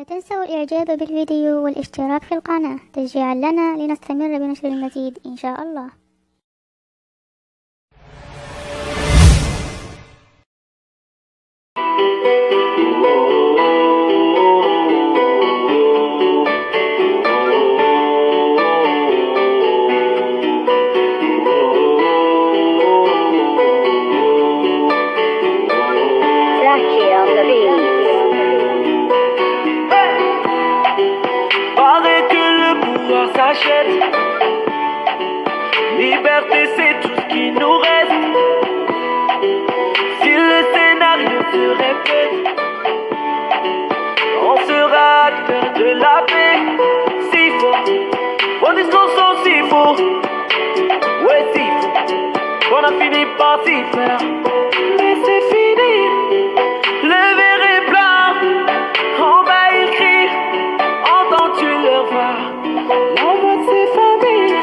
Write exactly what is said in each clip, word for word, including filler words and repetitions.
لا تنسوا الإعجاب بالفيديو والاشتراك في القناة تشجيعا لنا لنستمر بنشر المزيد إن شاء الله. Liberté, c'est tout ce qui nous reste. Si le scénario se répète, on sera acteur de la paix. Si fort, vos discours sont si faux. Ouais, si faux, qu'on a fini par s'y faire. Mais c'est fini, le verre est plein. En bas ils crient, entends-tu leur voix? La voix de ses familles.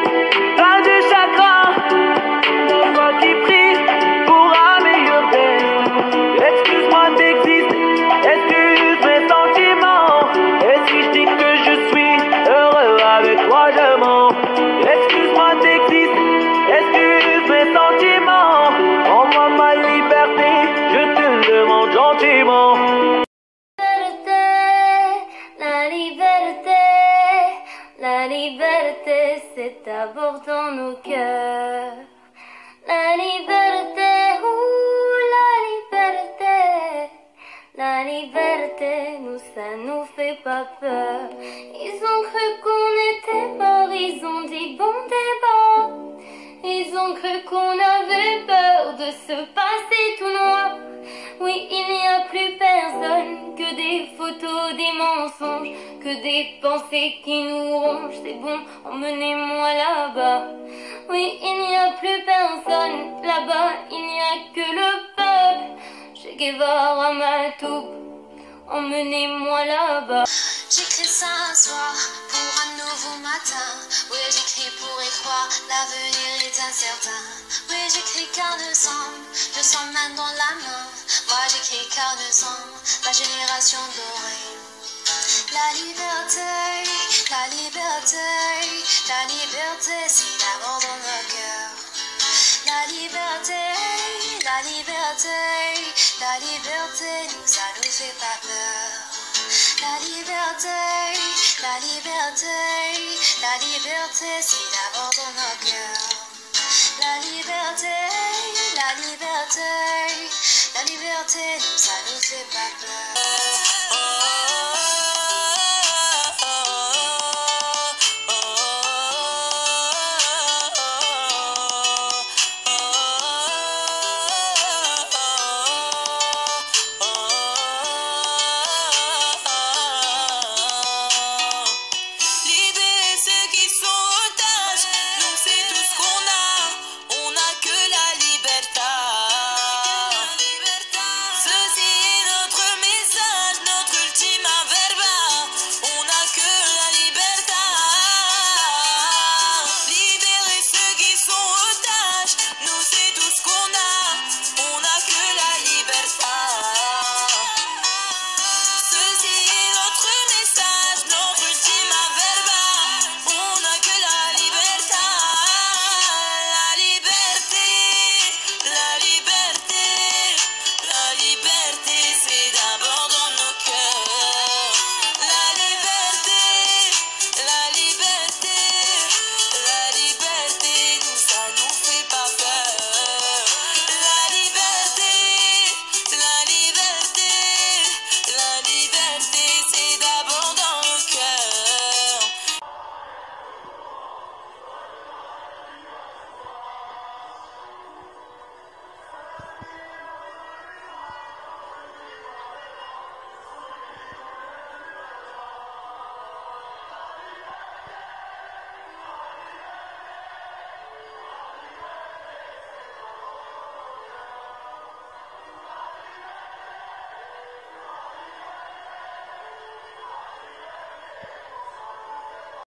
La liberté, c'est d'abord dans nos cœurs. La liberté, ouh, la liberté. La liberté, nous, ça nous fait pas peur. Ils ont cru qu'on était morts, ils ont dit bon débat. Ils ont cru qu'on avait peur de se passer tout noir. Oui, il n'y a plus personne, que des photos, des mensonges, que des pensées qui nous rongent. C'est bon, emmenez-moi là-bas. Oui, il n'y a plus personne, là-bas, il n'y a que le peuple. Che Guevara Matoub, emmenez-moi là-bas. J'écris ça un soir pour un nouveau matin. Oui, j'écris pour y croire, l'avenir est incertain. Oui, j'écris car nous sommes, nous sommes main dans la main. Moi j'écris car nous sommes la génération dorée. La liberté, la liberté, la liberté, c'est d'abord dans nos cœurs. La liberté, la liberté, la liberté, nous, ça nous fait pas peur. La liberté, la liberté, la liberté, c'est d'abord dans nos cœurs. La liberté, la liberté, la liberté, nous, ça nous fait pas peur.